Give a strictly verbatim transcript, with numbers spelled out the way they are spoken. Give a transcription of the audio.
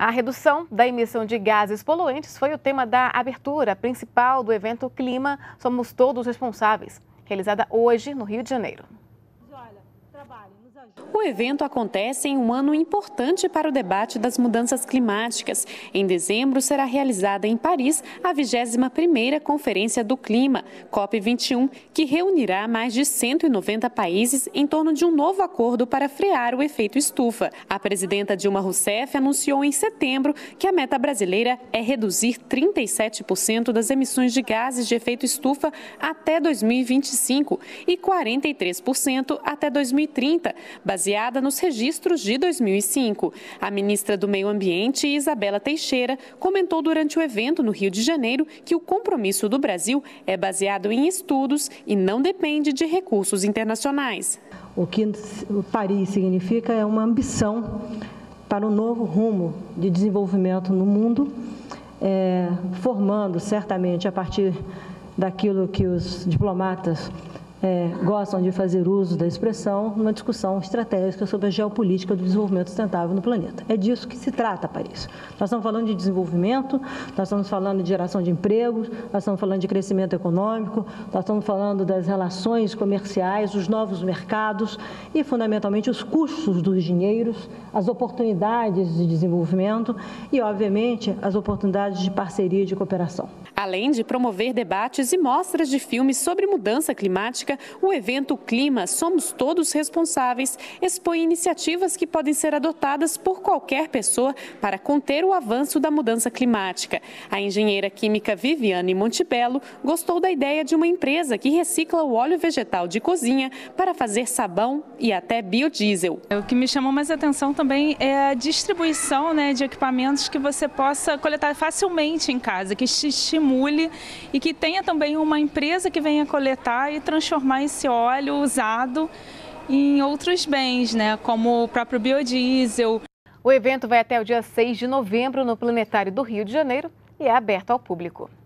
A redução da emissão de gases poluentes foi o tema da abertura principal do evento Clima Somos Todos Responsáveis, realizada hoje no Rio de Janeiro. O evento acontece em um ano importante para o debate das mudanças climáticas. Em dezembro, será realizada em Paris a vigésima primeira Conferência do Clima, COP vinte e um, que reunirá mais de cento e noventa países em torno de um novo acordo para frear o efeito estufa. A presidenta Dilma Rousseff anunciou em setembro que a meta brasileira é reduzir trinta e sete por cento das emissões de gases de efeito estufa até dois mil e vinte e cinco e quarenta e três por cento até dois mil e trinta, baseada nos registros de dois mil e cinco. A ministra do Meio Ambiente, Isabela Teixeira, comentou durante o evento no Rio de Janeiro que o compromisso do Brasil é baseado em estudos e não depende de recursos internacionais. O que Paris significa é uma ambição para um novo rumo de desenvolvimento no mundo, é, formando certamente a partir daquilo que os diplomatas É, gostam de fazer uso da expressão, uma discussão estratégica sobre a geopolítica do desenvolvimento sustentável no planeta. É disso que se trata, Paris. Nós estamos falando de desenvolvimento, nós estamos falando de geração de empregos, nós estamos falando de crescimento econômico, nós estamos falando das relações comerciais, dos novos mercados e, fundamentalmente, os custos dos dinheiros, as oportunidades de desenvolvimento e, obviamente, as oportunidades de parceria e de cooperação. Além de promover debates e mostras de filmes sobre mudança climática, o evento Clima Somos Todos Responsáveis expõe iniciativas que podem ser adotadas por qualquer pessoa para conter o avanço da mudança climática. A engenheira química Viviane Montebello gostou da ideia de uma empresa que recicla o óleo vegetal de cozinha para fazer sabão e até biodiesel. O que me chamou mais atenção também é a distribuição, né, de equipamentos que você possa coletar facilmente em casa, que te estimule e que tenha também uma empresa que venha coletar e transformar esse óleo usado em outros bens, né, como o próprio biodiesel. O evento vai até o dia seis de novembro no Planetário do Rio de Janeiro e é aberto ao público.